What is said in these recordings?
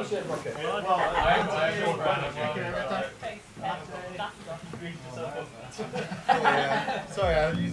Sorry, I used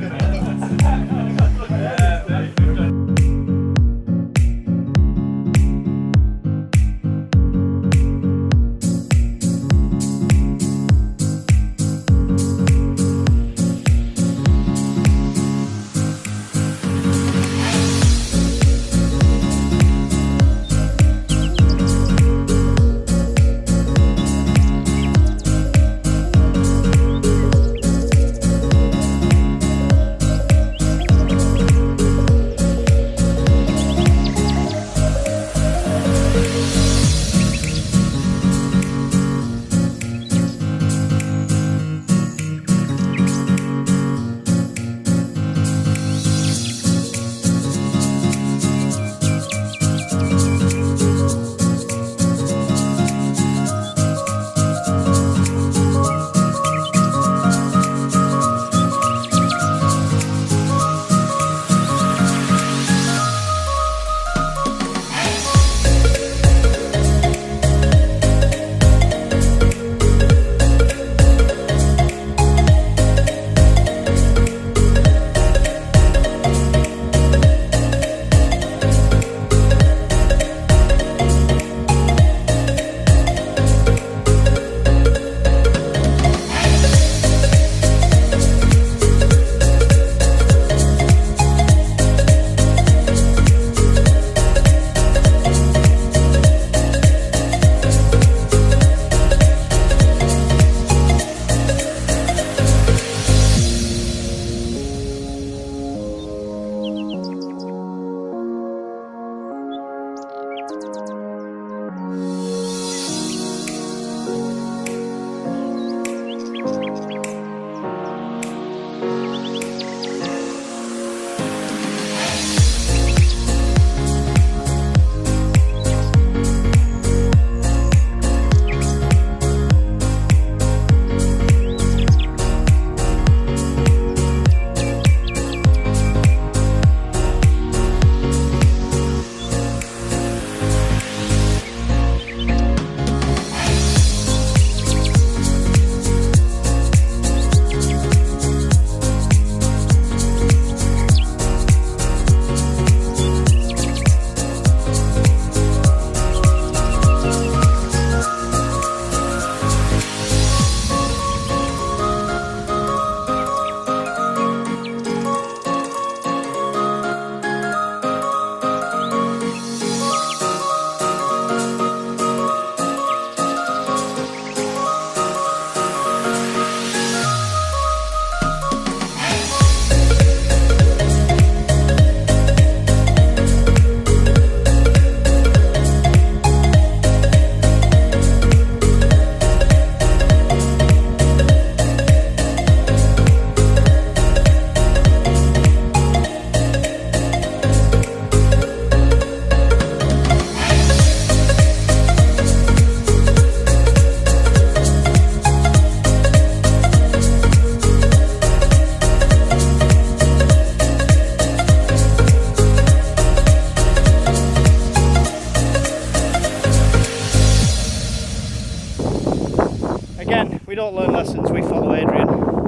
We don't learn lessons, we follow Adrian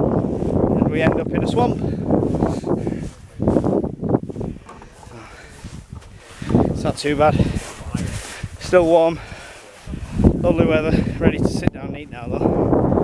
and we end up in a swamp. It's not too bad, still warm, lovely weather, ready to sit down and eat now though.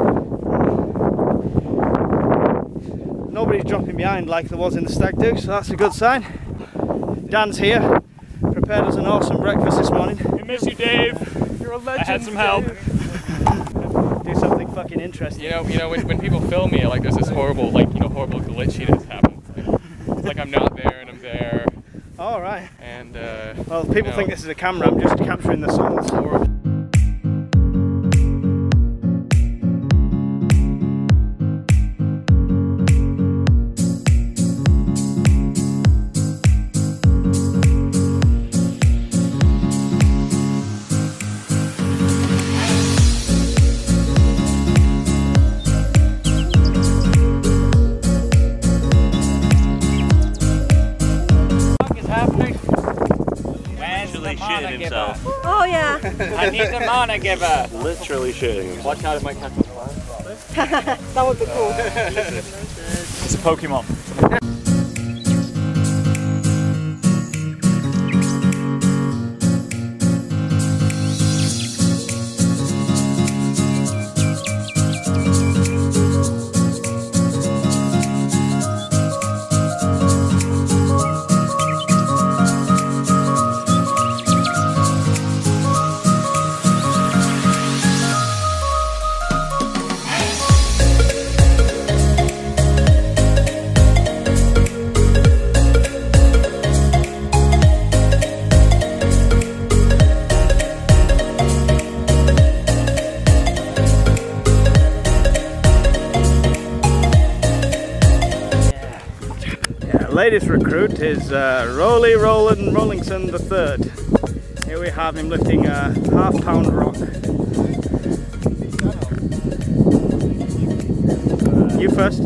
Nobody's dropping behind like there was in the stag do, so that's a good sign. Dan's here, prepared us an awesome breakfast this morning. We miss you, Dave. You're a legend. I had some help. Do something fucking interesting. You know, when people film me, like there's this horrible, horrible glitchiness happens. It's like I'm not there and I'm there. All right. And well, people think this is a camera. I'm just capturing the souls. literally shitting himself. Oh yeah. I need the mana giver. Literally shitting himself. Watch out, it might catch on fire. That would be cool. It's a Pokemon. Latest recruit is Rolly Roland Rollington III. Here we have him lifting a half-pound rock. You first.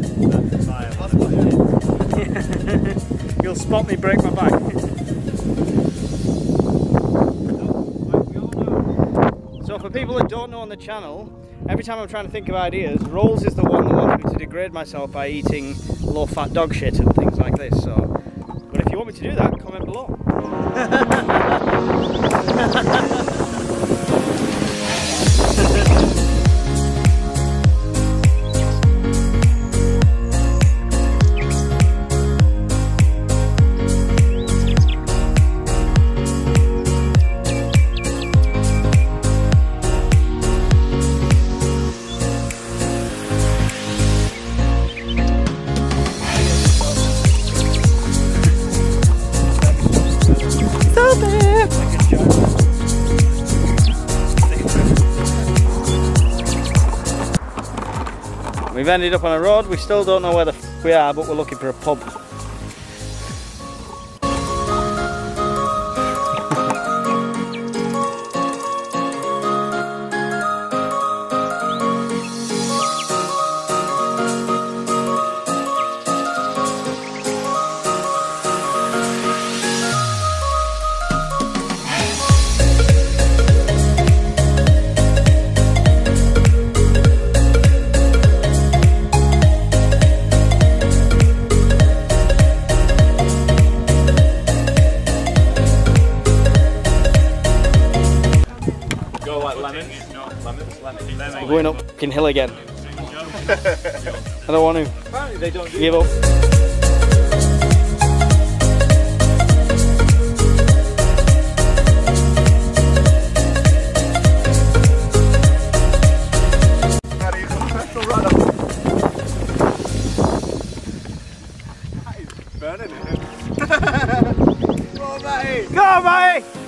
You'll spot me break my back. So for people that don't know on the channel, every time I'm trying to think of ideas, Rolls is the one that wants me to degrade myself by eating low-fat dog shit and things like this. So, but if you want me to do that, comment below. We've ended up on a road. We still don't know where the f we are, but we're looking for a pub. We're going up fucking hill again. I don't want to. Apparently they don't do Give up. burning it. Go, mate!